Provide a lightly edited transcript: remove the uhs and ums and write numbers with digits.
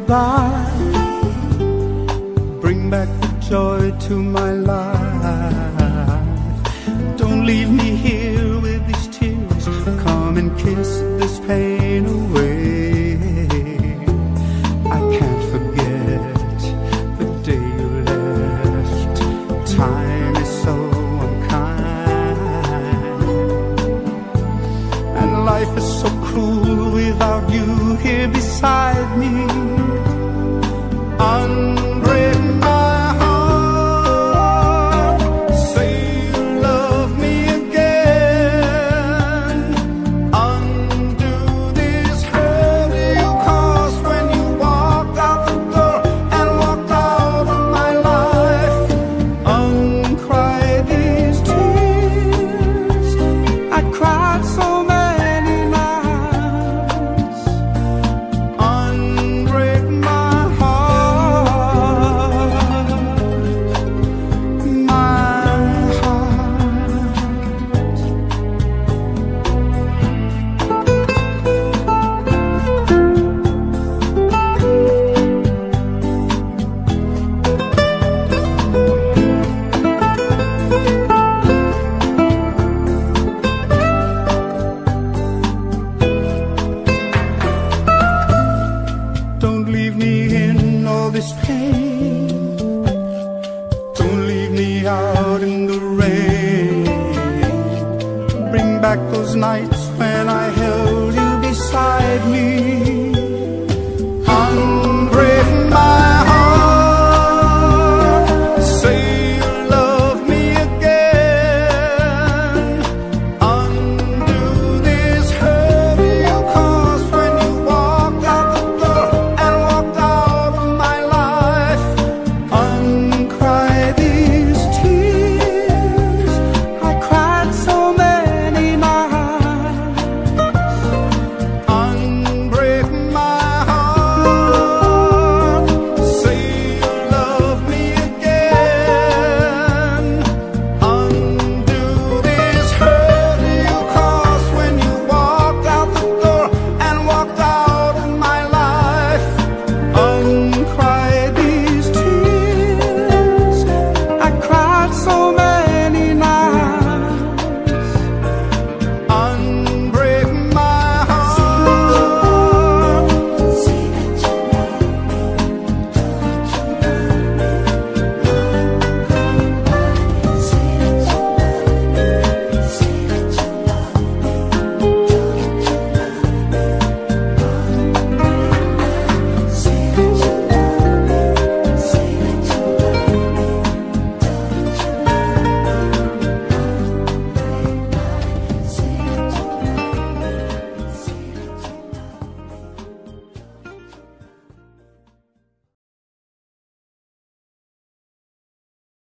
goodbye. Bring back the joy to my life. Don't leave me here with these tears. Come and kiss this pain away. I can't forget the day you left. Time is so unkind, and life is so cruel without you here beside me. Unbreak my heart, say you love me again. Undo this hurt you caused when you walked out the door and walked out of my life. Uncry these tears I cried so many nights. Unbreak my heart, my heart. Don't leave me in all this pain. Don't leave me out in the rain. Bring back those nights when I held you beside me.